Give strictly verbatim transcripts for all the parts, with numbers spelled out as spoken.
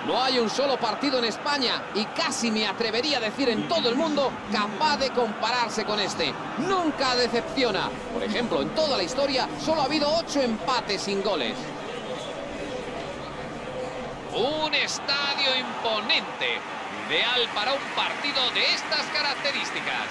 No hay un solo partido en España, y casi me atrevería a decir en todo el mundo, capaz de compararse con este. Nunca decepciona. Por ejemplo, en toda la historia solo ha habido ocho empates sin goles. Un estadio imponente, ideal para un partido de estas características.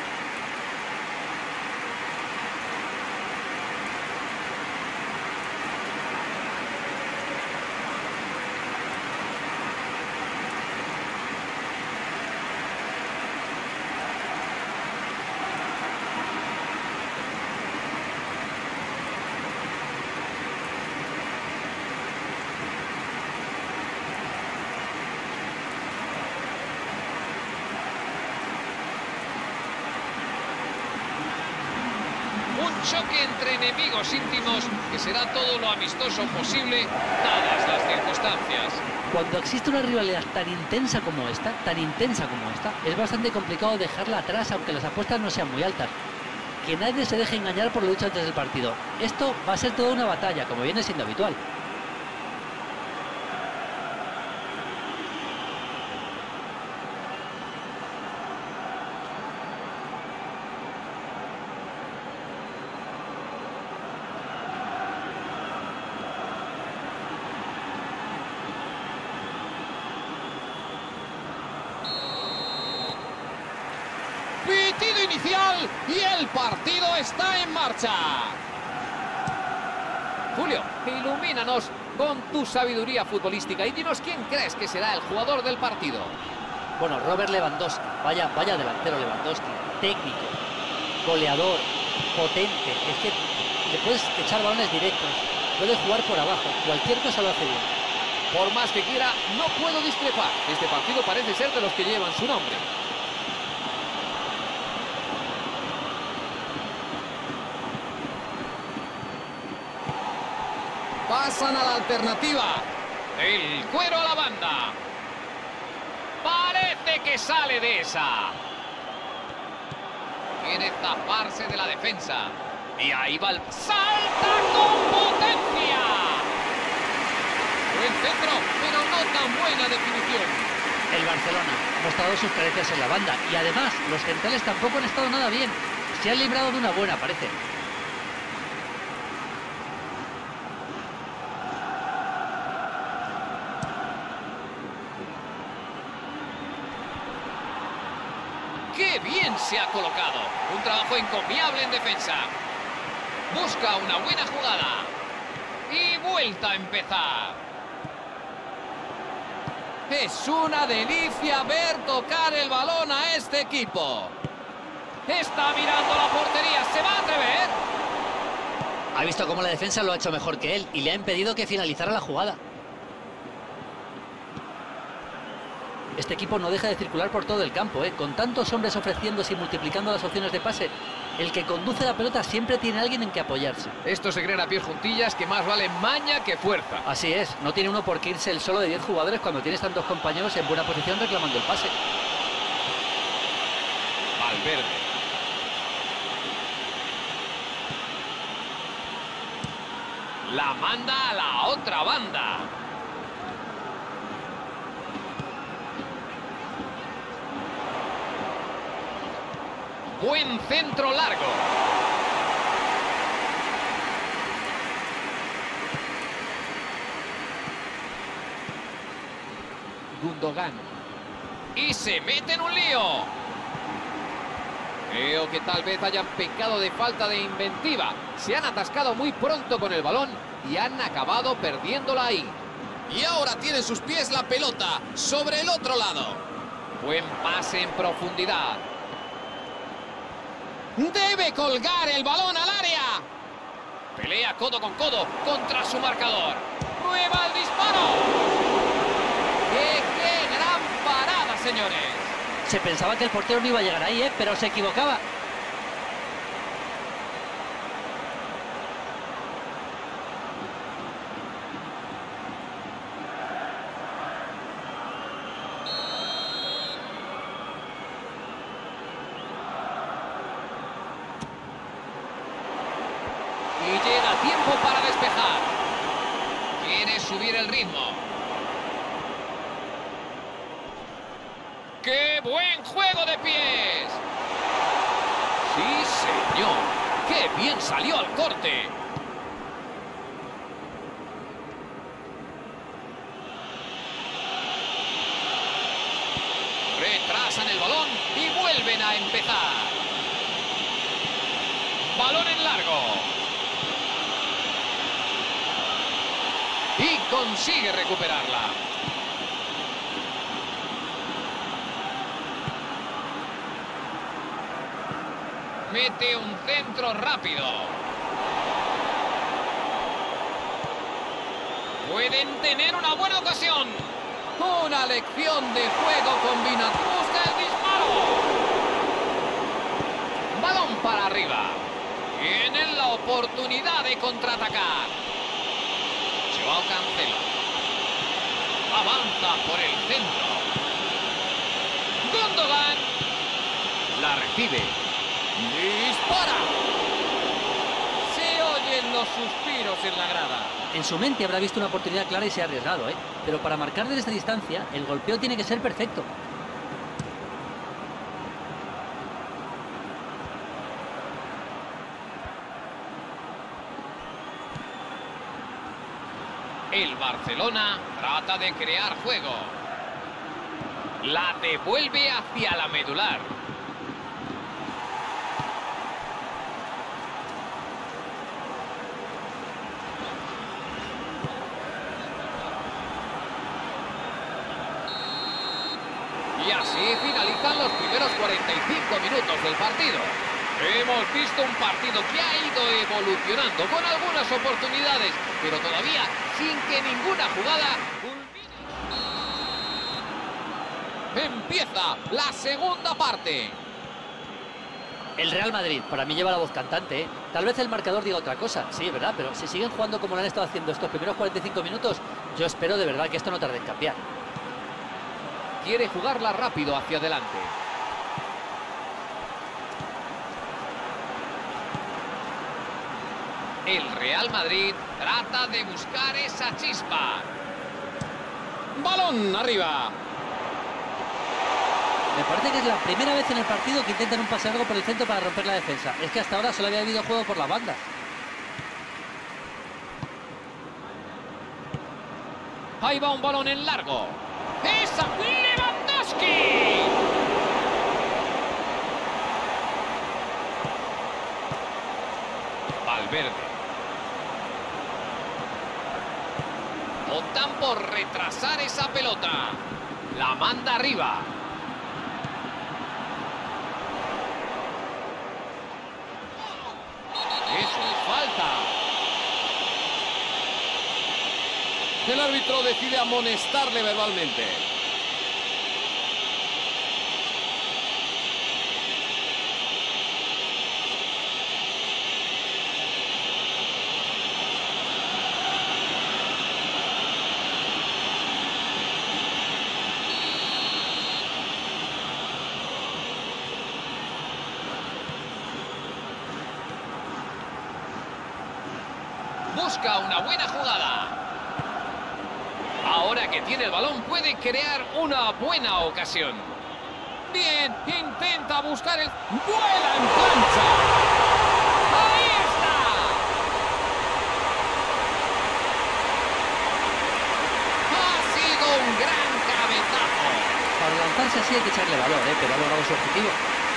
Choque entre enemigos íntimos que será todo lo amistoso posible, dadas las circunstancias. Cuando existe una rivalidad tan intensa como esta, tan intensa como esta, es bastante complicado dejarla atrás, aunque las apuestas no sean muy altas. Que nadie se deje engañar por lo dicho antes del partido. Esto va a ser toda una batalla, como viene siendo habitual. Pitido inicial y el partido está en marcha. Julio, ilumínanos con tu sabiduría futbolística y dinos quién crees que será el jugador del partido. Bueno, Robert Lewandowski, vaya, vaya delantero Lewandowski, técnico, goleador, potente, es que le puedes echar balones directos, puede jugar por abajo, cualquier cosa lo hace bien. Por más que quiera, no puedo discrepar. Este partido parece ser de los que llevan su nombre. Pasan a la alternativa. El cuero a la banda. Parece que sale de esa. Quiere zafarse de la defensa. Y ahí va el... ¡Salta con potencia! Buen centro, pero no tan buena definición. El Barcelona ha mostrado sus carencias en la banda y además los centrales tampoco han estado nada bien. Se han librado de una buena, parece. ¡Qué bien se ha colocado! Un trabajo encomiable en defensa. Busca una buena jugada. Y vuelta a empezar. Es una delicia ver tocar el balón a este equipo. Está mirando la portería, ¿se va a atrever? Ha visto cómo la defensa lo ha hecho mejor que él y le ha impedido que finalizara la jugada. Este equipo no deja de circular por todo el campo, ¿eh? Con tantos hombres ofreciéndose y multiplicando las opciones de pase, el que conduce la pelota siempre tiene alguien en que apoyarse. Esto se crean a pies juntillas que más vale maña que fuerza. Así es, no tiene uno por qué irse el solo de diez jugadores cuando tienes tantos compañeros en buena posición reclamando el pase. Valverde. La manda a la otra banda. Buen centro largo. Gundogan. Y se mete en un lío. Creo que tal vez hayan pecado de falta de inventiva. Se han atascado muy pronto con el balón y han acabado perdiéndola ahí. Y ahora tiene en sus pies la pelota sobre el otro lado. Buen pase en profundidad. Debe colgar el balón al área. Pelea codo con codo contra su marcador. ¡Prueba el disparo! ¡Qué, qué gran parada, señores! Se pensaba que el portero no iba a llegar ahí, ¿eh? Pero se equivocaba. Y llega tiempo para despejar. Quiere subir el ritmo. ¡Qué buen juego de pies! Sí, señor. ¡Qué bien salió al corte! Retrasan el balón y vuelven a empezar. Balón en largo. Y consigue recuperarla. Mete un centro rápido. Pueden tener una buena ocasión. Una lección de juego combinativo. Busca el disparo. Balón para arriba. Tienen la oportunidad de contraatacar. Joao Cancelo. Avanza por el centro. Gundogan. La recibe. ¡Dispara! Se oyen los suspiros en la grada. En su mente habrá visto una oportunidad clara y se ha arriesgado, ¿eh? Pero para marcar desde esta distancia, el golpeo tiene que ser perfecto. El Barcelona trata de crear juego. La devuelve hacia la medular. Y así finalizan los primeros cuarenta y cinco minutos del partido. Hemos visto un partido que ha ido evolucionando con algunas oportunidades, pero todavía sin que ninguna jugada culmine. Empieza la segunda parte. El Real Madrid, para mí lleva la voz cantante, ¿eh? Tal vez el marcador diga otra cosa, sí, ¿verdad? Pero si siguen jugando como lo han estado haciendo estos primeros cuarenta y cinco minutos, yo espero de verdad que esto no tarde en cambiar. Quiere jugarla rápido hacia adelante. El Real Madrid trata de buscar esa chispa. Balón arriba. Me parece que es la primera vez en el partido que intentan un pase largo por el centro para romper la defensa. Es que hasta ahora solo había habido juego por la banda. Ahí va un balón en largo. ¡Esa! ¡Lewandowski! Valverde. Optan por retrasar esa pelota. La manda arriba. Eso es falta. El árbitro decide amonestarle verbalmente. Busca una buena jugada. Ahora que tiene el balón puede crear una buena ocasión. Bien, intenta buscar el... ¡Vuela en plancha! ¡Ahí está! Ha sido un gran cabezazo. Para lanzarse así hay que echarle valor, ¿eh? Pero ha logrado su objetivo.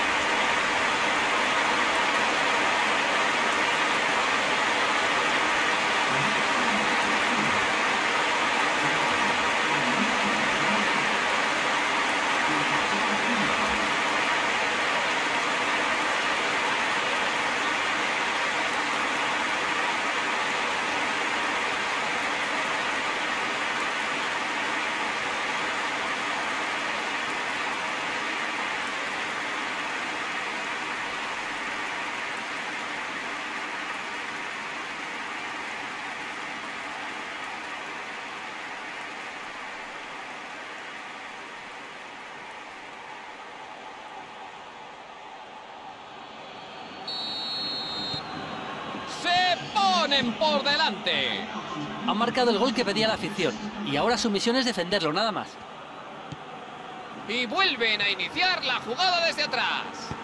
Ponen por delante. Han marcado el gol que pedía la afición y ahora su misión es defenderlo, nada más. Y vuelven a iniciar la jugada desde atrás.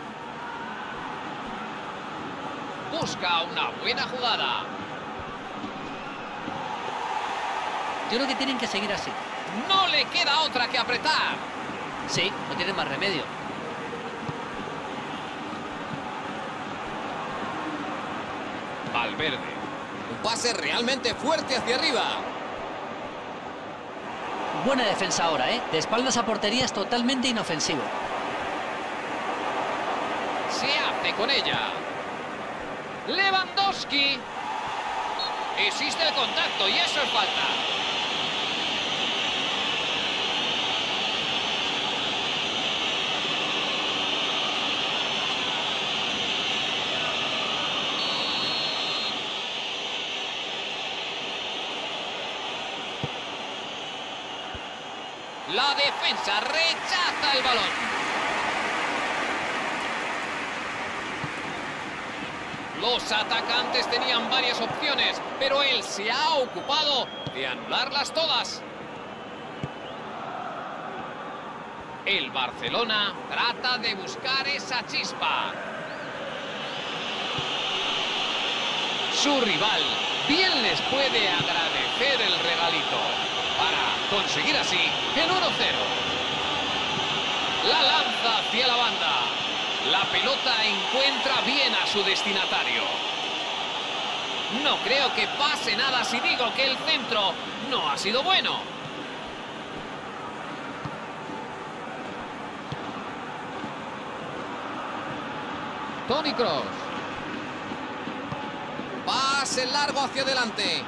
Busca una buena jugada. Yo creo que tienen que seguir así. No le queda otra que apretar. Sí, no tienen más remedio. Valverde. Un pase realmente fuerte hacia arriba. Buena defensa ahora, ¿eh? De espaldas a portería es totalmente inofensivo. Se hace con ella. Lewandowski. Existe el contacto y eso es falta. La defensa rechaza el balón. Los atacantes tenían varias opciones, pero él se ha ocupado de anularlas todas. El Barcelona trata de buscar esa chispa. Su rival bien les puede agradecer el regalito para conseguir así el uno cero. La lanza hacia la banda. La pelota encuentra bien a su destinatario. No creo que pase nada si digo que el centro no ha sido bueno. Toni Kroos. Pase largo hacia adelante.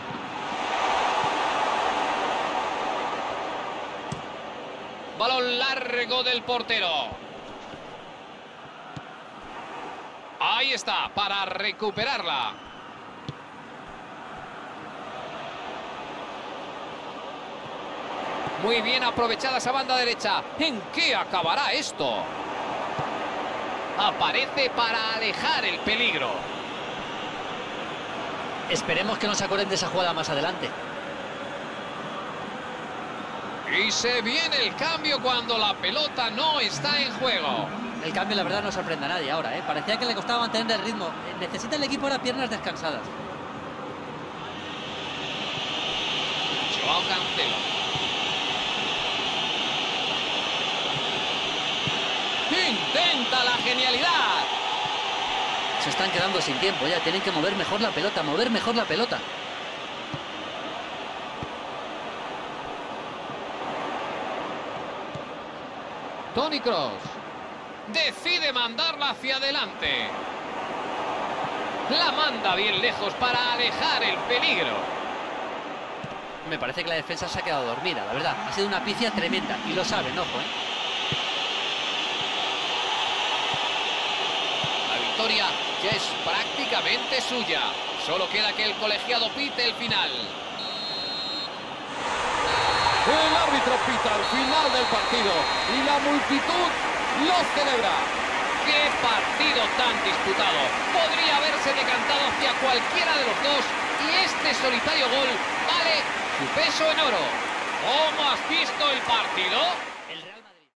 Balón largo del portero. Ahí está, para recuperarla. Muy bien aprovechada esa banda derecha. ¿En qué acabará esto? Aparece para alejar el peligro. Esperemos que no se acuerden de esa jugada más adelante. Y se viene el cambio cuando la pelota no está en juego. El cambio, la verdad, no sorprende a nadie ahora, ¿eh? Parecía que le costaba mantener el ritmo. Necesita el equipo ahora piernas descansadas. Joao Cancelo. Intenta la genialidad. Se están quedando sin tiempo ya. Tienen que mover mejor la pelota, mover mejor la pelota. Toni Kroos. Decide mandarla hacia adelante. La manda bien lejos para alejar el peligro. Me parece que la defensa se ha quedado dormida, la verdad. Ha sido una pifia tremenda y lo saben, ojo, ¿eh? La victoria ya es prácticamente suya. Solo queda que el colegiado pite el final. El árbitro pita el final del partido y la multitud lo celebra. ¡Qué partido tan disputado! Podría haberse decantado hacia cualquiera de los dos y este solitario gol vale su peso en oro. ¿Cómo has visto el partido?